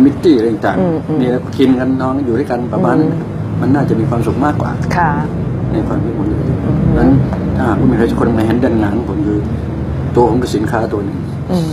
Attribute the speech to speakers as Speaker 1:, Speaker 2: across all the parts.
Speaker 1: มิตี้อะไรต่างๆนี่แล้วกินกันนอนอยู่ด้วยกันประมาณนั้นมันน่าจะมีความสุขมากกว่าในความคิดผมเลยนั้นถ้าหากว่ามีใครสักคนมาเห็นด้านหลังผมคือตัวผมคือสินค้าตัวหนึ่ง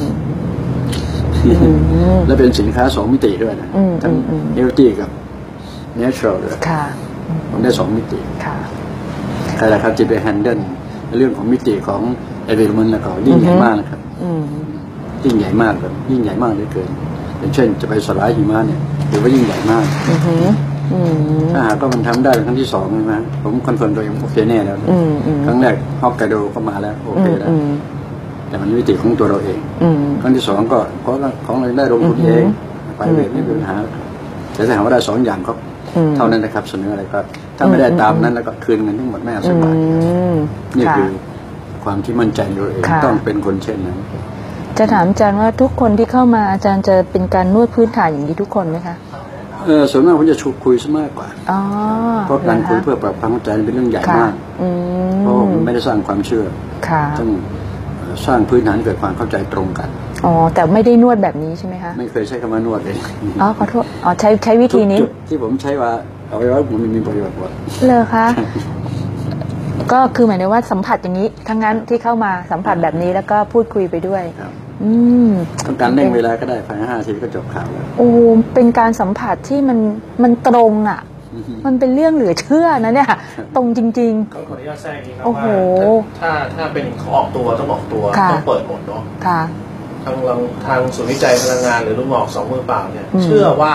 Speaker 1: และเป็นสินค้า2 มิติด้วยนะทั้งเฮลตี้กับเนเชอรัลด้วยผมได้2 มิติใครล่ะครับจะไปแฮนเดิลเรื่องของมิติของเอเวอร์มันแล้วก็ยิ่งใหญ่มากนะครับยิ่งใหญ่มากแบบยิ่งใหญ่มากเลยเกินอย่างเช่นจะไปสลายหิมะเนี่ยถือว่ายิ่งใหญ่มากถ้าหากว่ามันทำได้ครั้งที่2ใช่ไหมผมคอนเฟิร์มตัวเองโอเคแน่แล้วครั้งแรกฮอกไกโดก็มาแล้วโอเคแล้วแต่มันมิติของตัวเราเองครั้งที่2ก็เพราะของเราได้ลงทุนเองไปเลยไม่มีปัญหาแต่ถ้าหากว่าได้2 อย่างก็เท่านั้นนะครับเสนออะไรครับถ้าไม่ได้ตามนั้นแล้วก็คืนเงินทั้งหมดไม่เอาสักบาทนี่คือความที่มั่นใจในตัวเองต้องเป็นคนเช่นนั้น
Speaker 2: จะถามอาจารย์ว่าทุกคนที่เข้ามาอาจารย์จะเป็นการนวดพื้นฐานอย่างนี้ทุกคนไหมคะ
Speaker 1: ส่วนมากผมจะชวนคุยซะมากกว่าเพราะการคุยเพื่อปรับความเข้าใจเป็นเรื่องใหญ่มากเพราะมันไม่ได้สร้างความเชื่อต้องสร้างพื้นฐานเกิดความเข้าใจตรงกัน
Speaker 2: แต่ไม่ได้นวดแบบนี้ใช่ไหมคะ
Speaker 1: ไม่เคยใช้คำว่านวดเลย
Speaker 2: ขอโทษใช้วิธีนี้
Speaker 1: ที่ผมใช้ว่าเอาไว้ว่าผมมีประโยชน์กว่า
Speaker 2: เลยคะก็คือหมายถึงว่าสัมผัสอย่างนี้ทั้งนั้นที่เข้ามาสัมผัสแบบนี้แล้วก็พูดคุยไปด้วย
Speaker 1: ต้องการเร่งเวลาก็ได้ภายใน5 นาทีก็จบข่าวแล้ว
Speaker 2: เป็นการสัมผัสที่มันตรงอ่ะมันเป็นเรื่องเหลือเชื่อนะเนี่ยตรงจริง
Speaker 3: ๆขออนุญาตแทรกอีกครับว่าถ้าเป็นออกตัวต้องออกตัวต้องเปิดหมดเนาะทางศูนย์วิจัยพลังงานหรือลูกหมอก2 มือเปล่าเนี่ยเชื่อว่า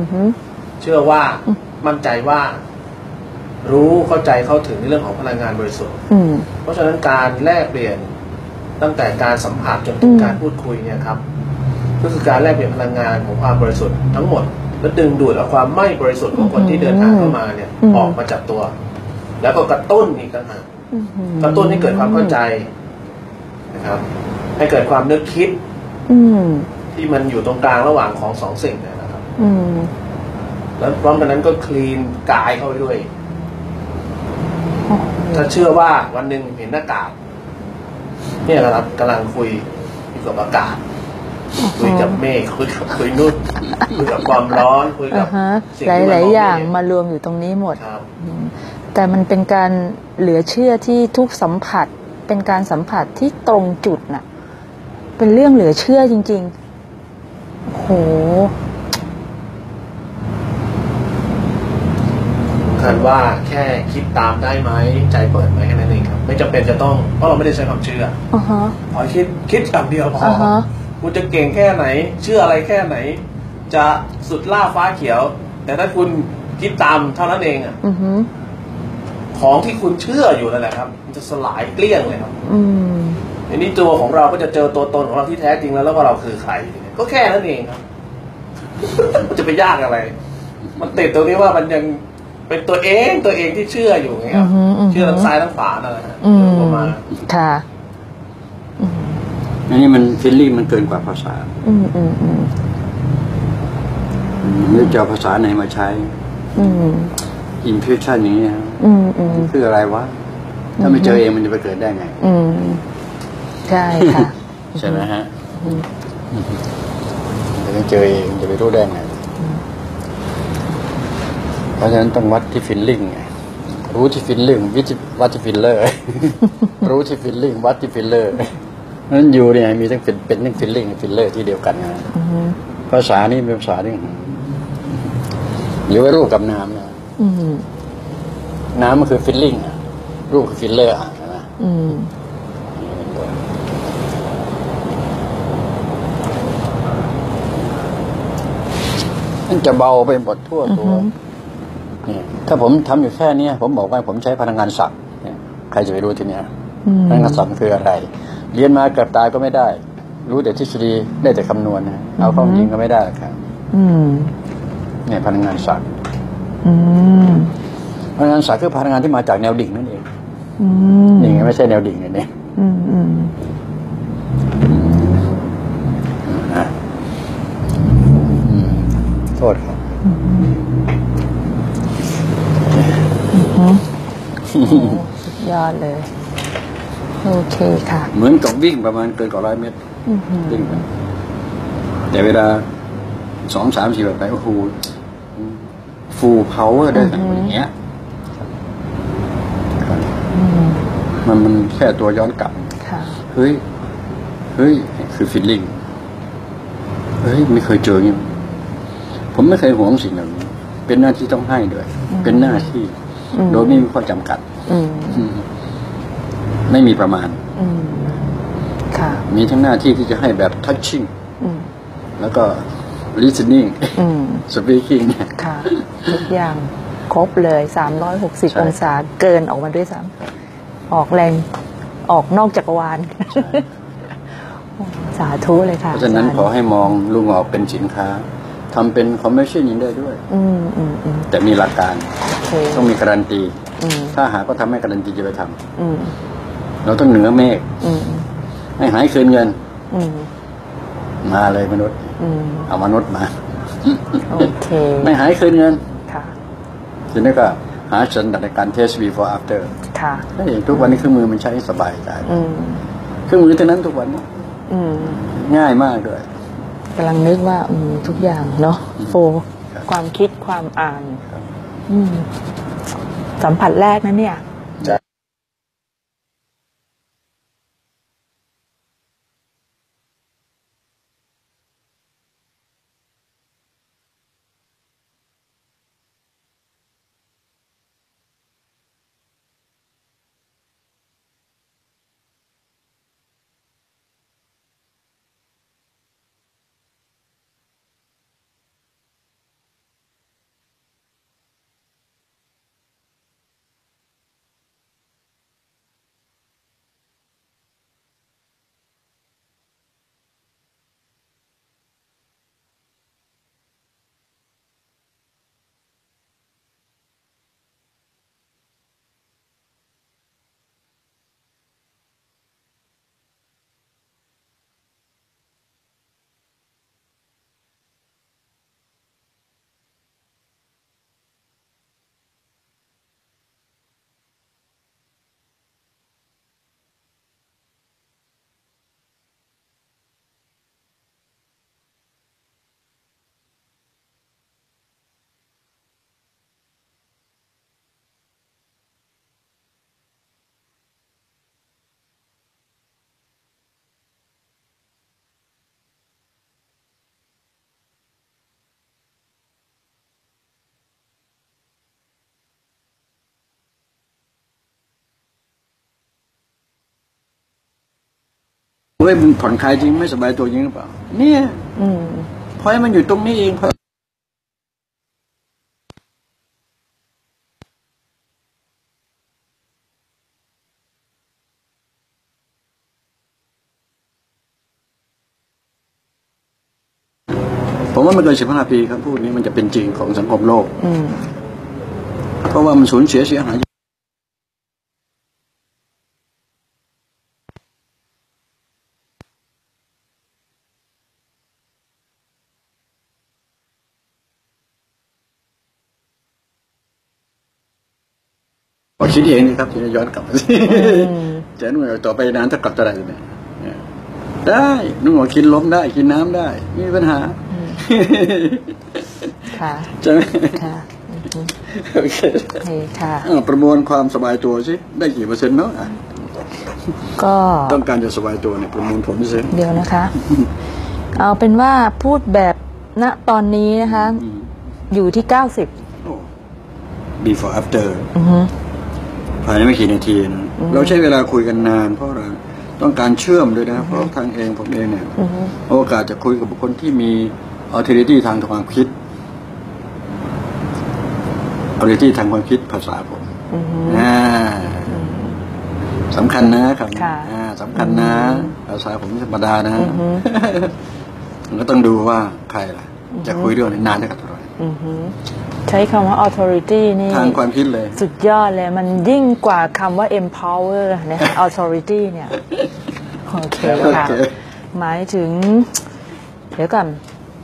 Speaker 3: มั่นใจว่ารู้เข้าใจเข้าถึงในเรื่องของพลังงานบริสุทธิ์เพราะฉะนั้นการแลกเปลี่ยนตั้งแต่การสัมผัสจนถึงการพูดคุยเนี่ยครับก็คือการแลกเปลี่ยนพลังงานของความบริสุทธิ์ทั้งหมดและดึงดูดเอาความไม่บริสุทธิ์ของคนที่เดินทางเข้ามาเนี่ยออกมาจากตัวแล้วก็กระตุ้นอีกต่างหากกระตุ้นให้เกิดความเข้าใจนะครับให้เกิดความนึกคิดที่มันอยู่ตรงกลางระหว่างของ2 สิ่งนะครับแล้วพร้อมกันนั้นก็คลีนกายเข้าไปด้วยถ้าเชื่อว่าวันหนึ่งเห็นหน้ากากเนี่ยครับกำลังคุยกับอากาศคุยกับเมฆคุยนุ่นคุยกับความร้อนคุยกับ
Speaker 2: สิ่งที่หลายๆอย่างมารวมอยู่ตรงนี้หมดแต่มันเป็นการเหลือเชื่อที่ทุกสัมผัสเป็นการสัมผัสที่ตรงจุดน่ะเป็นเรื่องเหลือเชื่อจริงๆโห
Speaker 3: คันว่าแค่คิดตามได้ไหมใจเปิดไหมแค่นั้นเองครับไม่จำเป็นจะต้องเพราะเราไม่ได้ใช้ความเชื่อขอคิดอย่างเดียวพอคุณจะเก่งแค่ไหนเชื่ออะไรแค่ไหนจะสุดล่าฟ้าเขียวแต่ถ้าคุณคิดตามเท่านั้นเองของที่คุณเชื่ออยู่นั่นแหละครับมันจะสลายเกลี้ยงเลยครับอันนี้ตัวของเราก็จะเจอตัวตนของเราที่แท้จริงแล้วว่าเราคือใครก็แค่นั้นเองครับมันจะไปยากอะไรมันติดตรงนี้ว่ามันยังเป็นตัวเองที่เชื่ออยู่ไงครับเชื่อทั้งซ้ายทั้งขวานั่นแหละประมาณ
Speaker 2: ค่ะ
Speaker 1: อันนี้มันฟีลลิ่งมันเกินกว่าภาษาไม่จะเอาภาษาไหนมาใช้อินฟิวชั่นอย่างนี้ครับคืออะไรวะถ้าไม่เจอเองมันจะไปเกิดได้ไง
Speaker 2: ใช่ค่ะ
Speaker 1: ใช่ไหมฮะแต่ไม่เจอเองจะไปรู้ได้ไงเพราะฉะนั้นต้องวัดที่ฟีลลิ่งไงรู้ที่ฟีลลิ่งวัดที่ฟีลเลอร์รู้ที่ฟีลลิ่งวัดที่ฟีลเลอร์นั้นอยู่เนี่ยมีทั้งเป็นทั้งฟีลลิ่งฟีลเลอร์ที่เดียวกันนะภาษานี่เป็นภาษาที่อยู่ไว้รูปกับน้ำนะน้ำมันคือฟีลลิ่งรูปคือฟีลเลอร์ใช่ไหมมันจะเบาไปหมดทั่วตัวนี่ถ้าผมทำอยู่แค่นี้ผมบอกว่าผมใช้พลังงานศักดิ์ใครจะไปรู้ทีเนี้ยพลังงานศักดิ์คืออะไรเรียนมาเกือบตายก็ไม่ได้รู้แต่ทฤษฎีได้แต่คำนวณนะเอาเข้าจริงก็ไม่ได้ครับเนี่ยพลังงานศักดิ์พลังงานศักดิ์คือพลังงานที่มาจากแนวดิ่งนั่นเองนี่ไงไม่ใช่แนวดิ่งเนี่ยโทษครับ
Speaker 2: ยอดเลยโอเคค่ะ
Speaker 1: เหมือนกับวิ่งประมาณเกินกว่า100 เมตรวิ่งไปแต่เวลา 2 3 4แบบไปโอ้โหfull power ได้อย่างเงี้ยมันแค่ตัวย้อนกลับเฮ้ยคือ feeling เฮ้ยไม่เคยเจออย่างนี้ผมไม่เคยหวงสิ่งเหล่านี้เป็นหน้าที่ต้องให้ด้วยเป็นหน้าที่โดยไม่มีข้อจำกัดไม่มีประมาณมีทั้งหน้าที่ที่จะให้แบบ touching แล้วก็ listening speaking
Speaker 2: ค่ะทุกอย่างครบเลย360องศาเกินออกมาด้วยซ้ำออกแรงออกนอกจักรวาลสาธุเลยค่ะ
Speaker 1: เพราะฉะนั้นขอให้มองลุงออกเป็นสินค้าทำเป็นคอมเมอร์เชียลยิงได้ด้วยแต่มีหลักการต้องมีการันตีถ้าหาก็ทำให้การันตีจะไปทำเราต้องเหนือเมฆให้หายคืนเงินมาเลยมนุษย์เอามนุษย์มา
Speaker 2: โอเค
Speaker 1: ไม่หายคืนเงินทีนี้ก็หาสัญญาณในการเทส before after ได้เห็นทุกวันนี้เครื่องมือมันใช้สบายใจเครื่องมือเท่านั้นทุกวันนี้ง่ายมากด้วย
Speaker 2: กำลังนึกว่าทุกอย่างเนาะโฟความคิดความอ่านสัมผัสแรกนะเนี่ย
Speaker 1: เฮ้ยมึงผ่อนคลายจริงไม่สบายตัวจริงหรือเปล่าเนี่ยเพราะมันอยู่ตรงนี้เองเพราะผมว่ามันเกิน15 ปีครับพูดนี้มันจะเป็นจริงของสังคมโลกเพราะว่ามันสูญเสียหายคิดเองนี่ครับที่จะย้อนกลับมาสิจะนุ่งต่อไปนานถ้ากลับจะได้ไหมได้นุ่งกินลมได้กินน้ำได้ไม่มีปัญหา
Speaker 2: ค่ะ
Speaker 1: ใช่ไหม
Speaker 2: ค่ะ
Speaker 1: โอเคค่ะประมวลความสบายตัวสิได้กี่เปอร์เซ็นต์เนาะ
Speaker 2: ก็
Speaker 1: ต้องการจะสบายตัวเนี่ยประมวลผลสิ
Speaker 2: เดี๋ยวนะคะเอาเป็นว่าพูดแบบณตอนนี้นะคะอยู่ที่90
Speaker 1: before afterภายในไม่กี่นาทีนะเราใช้เวลาคุยกันนานเพราะเราต้องการเชื่อมด้วยนะเพราะทางผมเองเนี่ยโอกาสจะคุยกับบุคคลที่มี authority ทางความคิด authority ทางความคิดภาษาผมสำคัญนะครับสำคัญนะภาษาผมธรรมดานะมันก็ต้องดูว่าใครล่ะจะคุยเรื่องนี้นานได้เท่าไหร่
Speaker 2: ใช้คำว่า authority นี่
Speaker 1: ทางความคิดเลย
Speaker 2: สุดยอดเลยมันยิ่งกว่าคำว่า empower นะคะ authority เนี่ยโอเคค่ะหมายถึงเดี๋ยวก่อน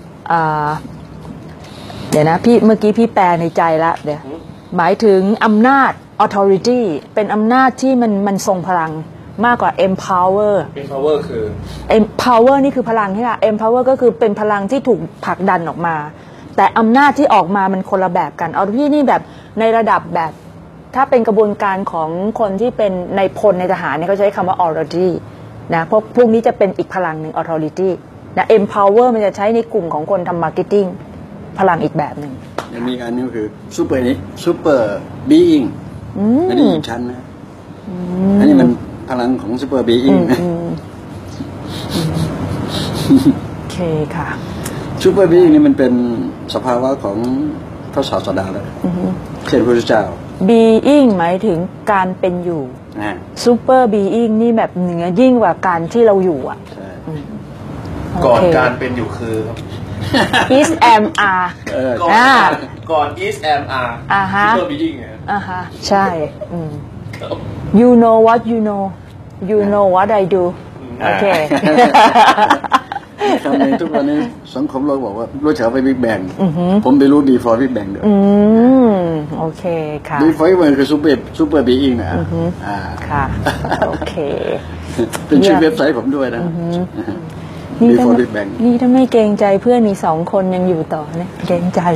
Speaker 2: เดี๋ยวนะพี่เมื่อกี้พี่แปลในใจละเดี๋ยวหมายถึงอำนาจ authority เป็นอำนาจที่มันทรงพลังมากกว่า empower
Speaker 3: empower คือ
Speaker 2: empower นี่คือพลังใช่ไหม empower ก็คือเป็นพลังที่ถูกผลักดันออกมาแต่อำนาจที่ออกมามันคนละแบบกันเอาพี่นี่แบบในระดับแบบถ้าเป็นกระบวนการของคนที่เป็นในพลในทหารเนี่ยเขาใช้คำว่า authority นะพวกนี้จะเป็นอีกพลังหนึ่ง authority นะ empower มันจะใช้ในกลุ่มของคนทำ marketing พลังอีกแบบหนึ่ง
Speaker 1: ยังมีอันนึงคือ super being อันนี้อีกชั้นนะอันนี้มันพลังของ super being นะ
Speaker 2: โอเคค่ะ
Speaker 1: super being นี่มันเป็นสภาวะของพระศาสดาเลยเช่นพระพุทธเจ้า
Speaker 2: being หมายถึงการเป็นอยู่ super being นี่แบบเหนือยิ่งกว่าการที่เราอยู่อ่ะ
Speaker 3: ก่อนการเป็นอยู่คือ
Speaker 2: is am are
Speaker 3: ก่อน is am are super being
Speaker 2: ใช่ you know what you know you know what I do โอเค
Speaker 1: ครับในทุกวันนี้สังคมเราบอกว่ารู้จักไปบิ๊กแบงผมไปรู้ before big bang ด้วย
Speaker 2: โอเคค่ะ
Speaker 1: before big bang คือ super being นะ
Speaker 2: ค่ะโอเค
Speaker 1: เป็นชื่อเว็บไซต์ผมด้วยนะ before big bang
Speaker 2: นี่ถ้าไม่เกรงใจเพื่อนมี2 คนยังอยู่ต่อเนี่ยเกรงใจ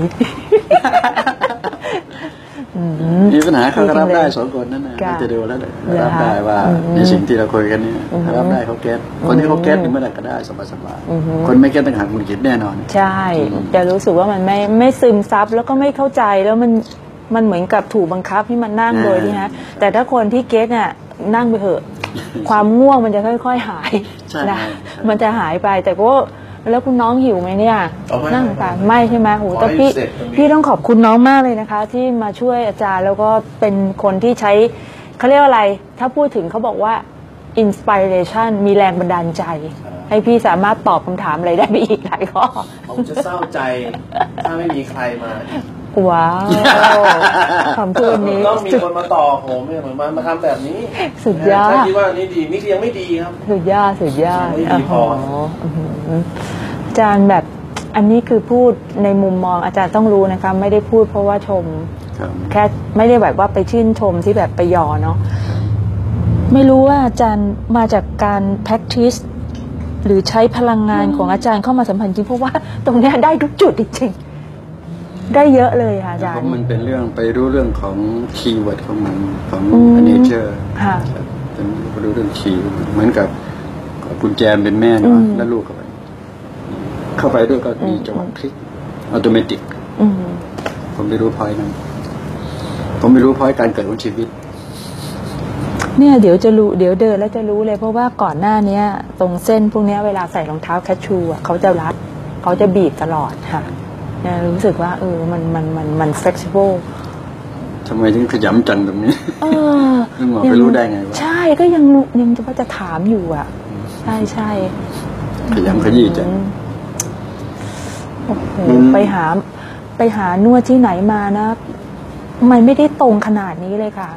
Speaker 1: มีปัญหาเขารับได้2 คนนั่นนะจะดูแล้วรับได้ว่าในสิ่งที่เราคุยกันนี่รับได้เขาเก็ตคนที่เขาเก็ตนี่เมื่อไหร่ก็ได้สบายๆคนไม่เก็ตต่างหากคุณคิดแน่นอน
Speaker 2: ใช่จะรู้สึกว่ามันไม่ซึมซับแล้วก็ไม่เข้าใจแล้วมันเหมือนกับถูกบังคับให้มันนั่งโดยที่ฮะแต่ถ้าคนที่เก็ตเนี่ยนั่งไปเถอะความง่วงมันจะค่อยๆหายนะมันจะหายไปแต่ก็แล้วคุณน้องหิวไหมเนี่ยนั่งกันไม่ใช่ไหมโหแต่พี่ต้องขอบคุณน้องมากเลยนะคะที่มาช่วยอาจารย์แล้วก็เป็นคนที่ใช้เขาเรียกว่าอะไรถ้าพูดถึงเขาบอกว่า inspiration มีแรงบันดาลใจให้พี่สามารถตอบคำถามอะไรได้ไปอีกหลายข้อ
Speaker 3: ผมจะเศร้าใจถ้าไม่มีใครมา
Speaker 2: ว้าวคำพูดนี้
Speaker 3: ต้องมีคนมาต่อผมเหมือนมาทำแบบนี้
Speaker 2: สุดยอด
Speaker 3: ถ้าคิดว่านี่ดีนี่ยังไม่ดีครับ
Speaker 2: สุดยอดไม่ดีพออาจารย์แบบอันนี้คือพูดในมุมมองอาจารย์ต้องรู้นะคะไม่ได้พูดเพราะว่าชมแค่ไม่ได้แบบว่าไปชื่นชมที่แบบไปย่อเนาะไม่รู้ว่าอาจารย์มาจากการ practice หรือใช้พลังงานของอาจารย์เข้ามาสัมพันธ์จริงเพราะว่าตรงนี้ได้ทุกจุดจริงได้เยอะเลยค่ะอาจารย์
Speaker 1: มันเป็นเรื่องไปรู้เรื่องของคีย์เวิร์ดของมันของเนเจอร์เป็นรู้เรื่องคีย์เหมือนกับกุญแจเป็นแม่เนาะแล้วลูกเข้าไปด้วยก็มีจังหวะคลิกอัตโนมัติผมไม่รู้พอยนั้นผมไม่รู้พอยการเกิดของชีวิต
Speaker 2: เนี่ยเดี๋ยวจะรู้เดี๋ยวเดินแล้วจะรู้เลยเพราะว่าก่อนหน้านี้ตรงเส้นพวกนี้เวลาใส่รองเท้าแคชชูเขาจะรัดเขาจะบีบตลอดค่ะรู้สึกว่ามัน flexible
Speaker 1: ทำไมถึงขยำจังตรงนี้นึกว่าไปรู้ได้ไงวะ
Speaker 2: ใช่ก็ยังจะถามอยู่อ่ะใช่
Speaker 1: ขยำขยี้จัง
Speaker 2: โอ้โหไปหานวดที่ไหนมานะมันไม่ได้ตรงขนาดนี้เลยค่ะ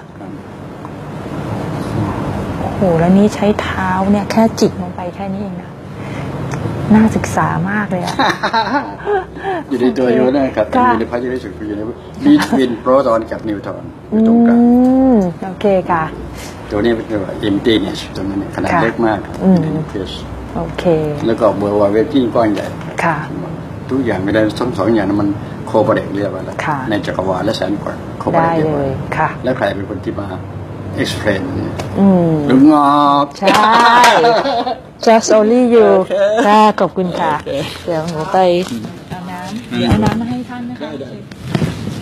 Speaker 2: โอ้โหแล้วนี้ใช้เท้าเนี่ยแค่จิกลงไปแค่นี้เองนะน่าศึกษามากเลยอะ
Speaker 1: อยู่ในตัวอยู่นะครับอยู่ในพายุได้สุดอยู่ใน between proton กับ neutron อยู่ตรงกลาง
Speaker 2: โอเคค่ะ
Speaker 1: ตัวนี้เป็นตัว emptiness ตรงนั้นขนาดเล็กมากในนิวเคลียส
Speaker 2: โอเค
Speaker 1: แล้วก็เบอร์ว่าเวทีก้อนใหญ่
Speaker 2: ค่ะ
Speaker 1: ทุกอย่างไม่ได้ทั้ง2อย่างนั้นมันโคเปเรตเรียกว่าอะไรในจักรวาลและแสนกว่าโคเปเรตเรียกว่าแล้วใครเป็นคนที่มา explain เนี่ยหรืองอบ
Speaker 2: ใช่ just only you ค่ะขอบคุณค่ะเดี๋ยวหนูไปเอาน้ำมาให้ท่านนะคะ